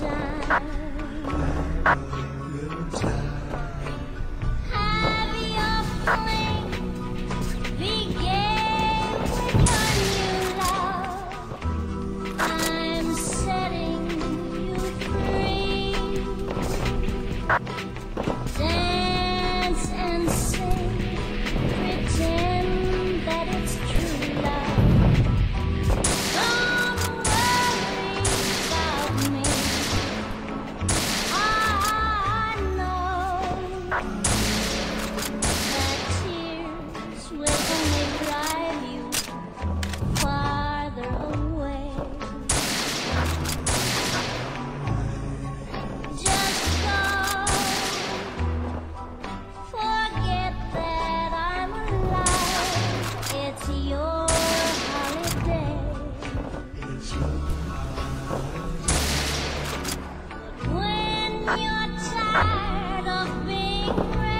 Dance and sing, pretend that it's true love. Don't worry about me. I know that tears will only drive you farther away. Just go, forget that I'm alive. It's your holiday. When you're tired of being